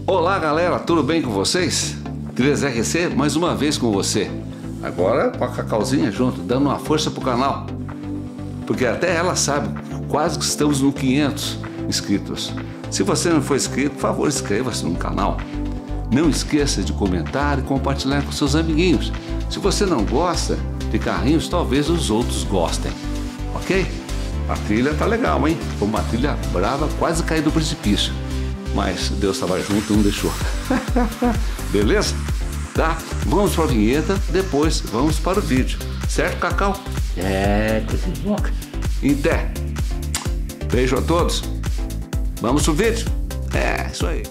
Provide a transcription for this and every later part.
Olá galera, tudo bem com vocês? Trilhas RC mais uma vez com você. Agora com a Cacauzinha junto, dando uma força pro canal. Porque até ela sabe, quase que estamos no 500 inscritos. Se você não for inscrito, por favor, inscreva-se no canal. Não esqueça de comentar e compartilhar com seus amiguinhos. Se você não gosta de carrinhos, talvez os outros gostem. Ok? A trilha tá legal, hein? Foi uma trilha brava, quase caí do precipício. Mas Deus estava junto e não deixou. Beleza? Tá? Vamos para a vinheta, depois vamos para o vídeo. Certo, Cacau? É, coisa de boca. Até. Beijo a todos. Vamos pro vídeo? É, isso aí.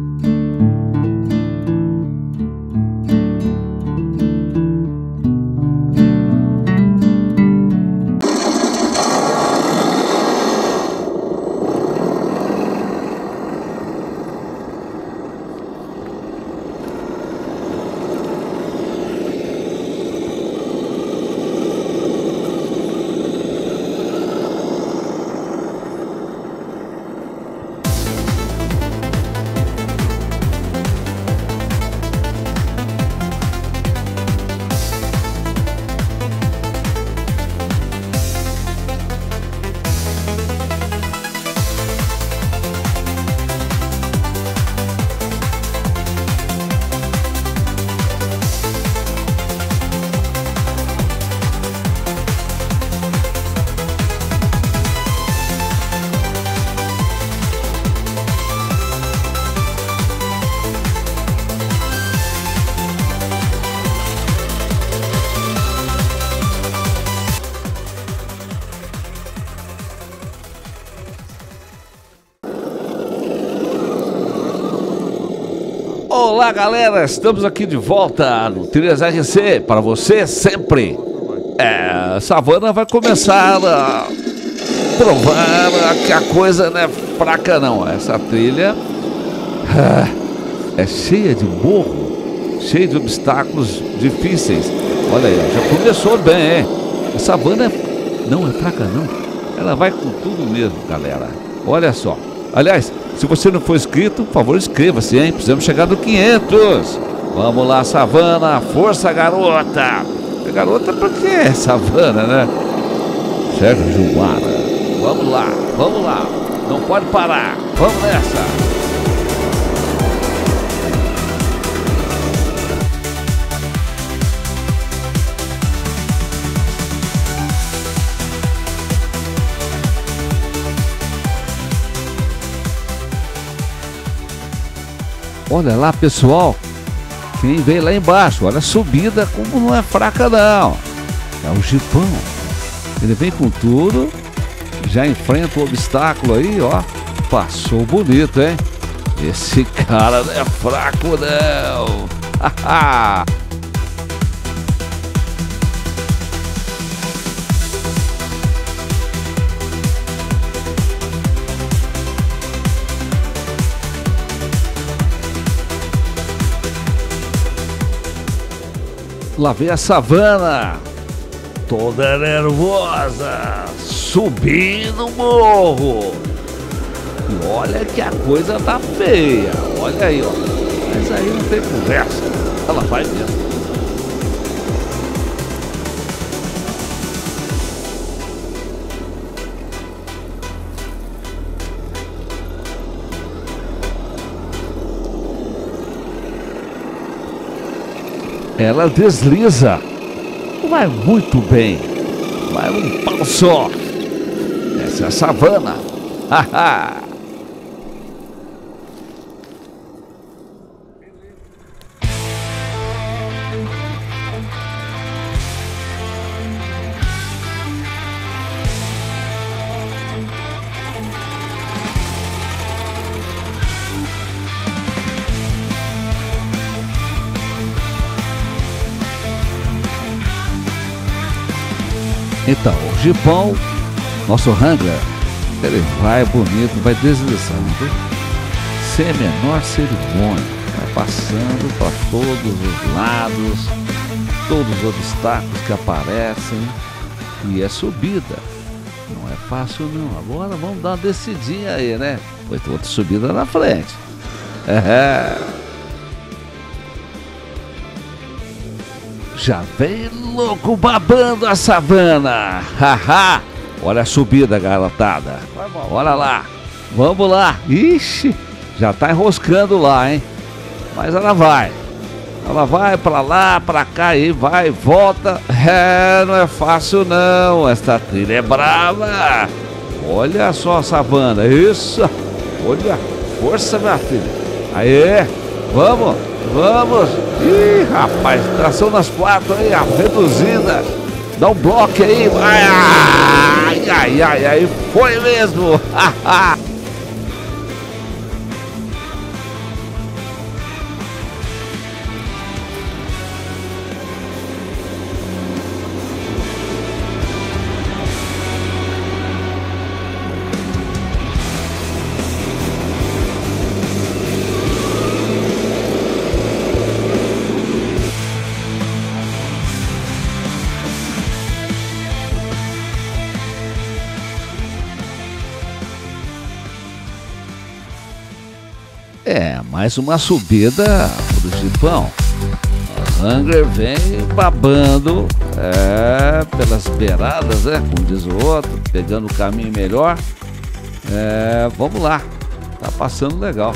Olá galera, estamos aqui de volta no Trilhas RC, para você sempre. A Savana vai começar a provar que a coisa não é fraca não. Essa trilha é cheia de morro, cheia de obstáculos difíceis. Olha aí, já começou bem, hein? A Savana não é fraca não, ela vai com tudo mesmo, galera. Olha só, aliás, se você não for inscrito, por favor, inscreva-se, hein? Precisamos chegar no 500. Vamos lá, Savana. Força, garota. A garota pra quê? Savana, né? Sérgio Gilmara. Vamos lá, vamos lá. Não pode parar. Vamos nessa. Olha lá, pessoal, quem veio lá embaixo, olha a subida como não é fraca não. É o Jipão. Ele vem com tudo, já enfrenta o obstáculo aí, ó. Passou bonito, hein? Esse cara não é fraco não. Lá vem a Savana, toda nervosa, subindo o morro. E olha que a coisa tá feia, olha aí, ó. Mas aí não tem conversa, ela vai mesmo. Ela desliza, vai muito bem, vai um pau só. Essa é a Savana. Então, o Jipão, nosso Wrangler, ele vai bonito, vai deslizando, sem a menor cerimônia, vai passando para todos os lados, todos os obstáculos que aparecem, e é subida, não é fácil não. Agora vamos dar uma descidinha aí, né? Pois tem outra subida na frente. Já vem louco babando a savana. Haha. Olha a subida, garotada. Olha lá. Vamos lá. Ixi, já tá enroscando lá, hein? Mas ela vai. Ela vai pra lá, pra cá e vai e volta. Não é fácil não. Esta trilha é brava. Olha só a savana. Isso. Olha. Força, minha filha. Aê. Vamos. Vamos. Ih, rapaz. Tração nas quatro aí. A reduzida. Dá um bloco aí. Ai, ai, ai, ai. Foi mesmo. Mais uma subida pro Jipão. A Wrangler vem babando pelas beiradas, como diz o outro, pegando o caminho melhor. Vamos lá, tá passando legal.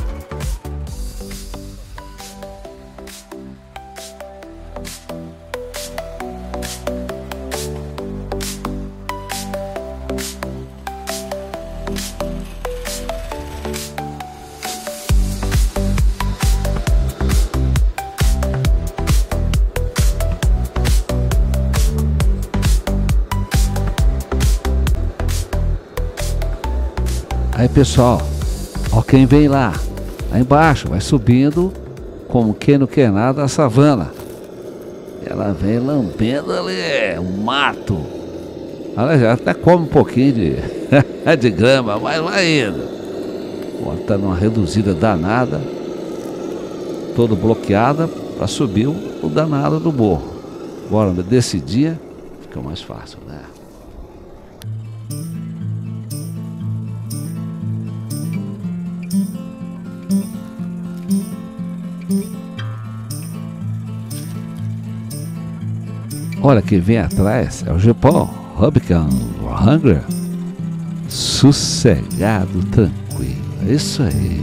Aí pessoal, ó quem vem lá embaixo, vai subindo como quem não quer nada a savana. Ela vem lambendo ali o mato. Ela já até come um pouquinho de grama, mas vai indo. Ó, tá numa reduzida danada, toda bloqueada para subir o danado do morro. Agora desse dia fica mais fácil, né? Olha quem vem atrás é o Jipão, Rubicon Wrangler. Sossegado, tranquilo. É isso aí.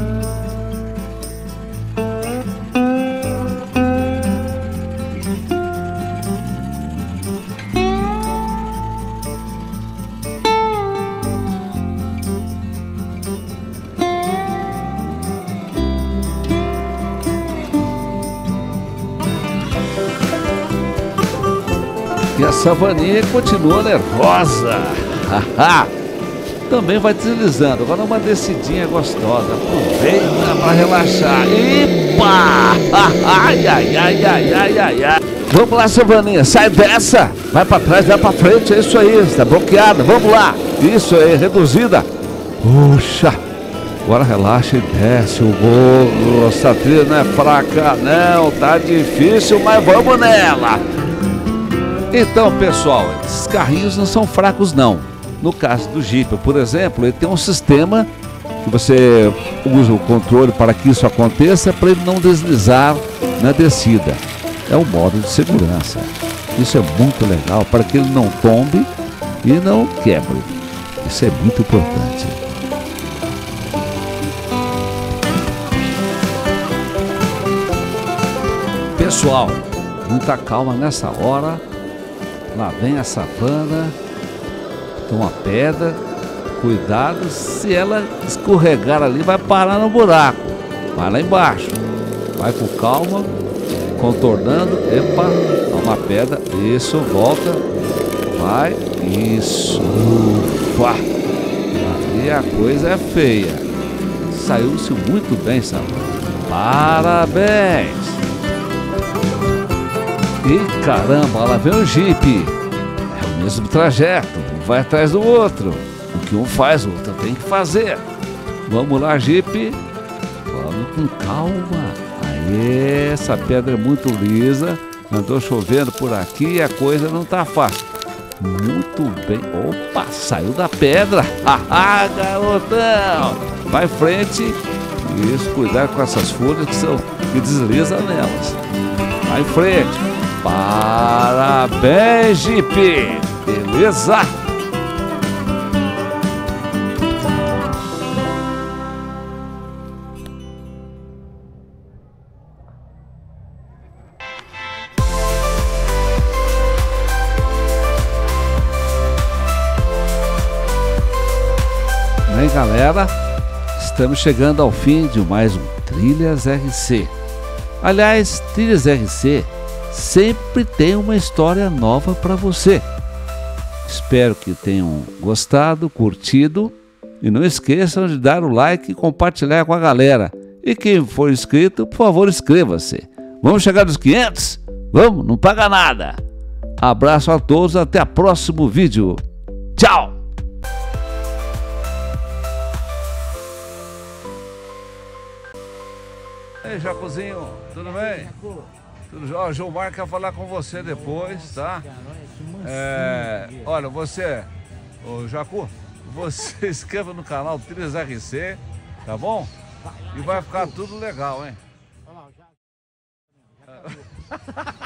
E a savaninha continua nervosa. Também vai deslizando. Agora uma descidinha gostosa. Aproveita para relaxar. Epa! Ai, ai, ai, ai, ai, ai, ai. Vamos lá, savaninha. Sai dessa. Vai para trás, vai para frente. É isso aí. Está bloqueada. Vamos lá. Isso aí, reduzida. Puxa. Agora relaxa e desce o morro. Essa trilha não é fraca, não. Tá difícil, mas vamos nela. Então, pessoal, esses carrinhos não são fracos, não. No caso do Jeep, por exemplo, ele tem um sistema que você usa o controle para que isso aconteça, para ele não deslizar na descida. É um modo de segurança. Isso é muito legal para que ele não tombe e não quebre. Isso é muito importante. Pessoal, muita calma nessa hora. Lá vem a savana, tem uma pedra, cuidado, se ela escorregar ali vai parar no buraco, vai lá embaixo, vai com calma, contornando, epa, uma pedra, isso, volta, vai, isso, ufa, ali a coisa é feia, saiu-se muito bem, savana, parabéns! E caramba, lá vem o Jeep. É o mesmo trajeto, um vai atrás do outro. O que um faz, o outro tem que fazer. Vamos lá, Jeep. Vamos com calma. Aê, essa pedra é muito lisa. Andou chovendo por aqui e a coisa não tá fácil. Muito bem. Opa, saiu da pedra. Haha, garotão. Vai em frente Isso, cuidar com essas folhas que deslizam nelas. Vai em frente. Parabéns, Jeep. Beleza? Bem, galera, estamos chegando ao fim de mais um Trilhas RC. Aliás, Trilhas RC sempre tem uma história nova para você. Espero que tenham gostado, curtido e não esqueçam de dar o like e compartilhar com a galera. E quem for inscrito, por favor, inscreva-se. Vamos chegar nos 500? Vamos, não paga nada. Abraço a todos, até o próximo vídeo. Tchau! Ei, Jacuzinho, tudo bem? Tudo jóia? O Gilmar quer falar com você depois, tá? Olha, você, ô Jacu, você inscreva no canal Trilhas RC, tá bom? E vai ficar tudo legal, hein?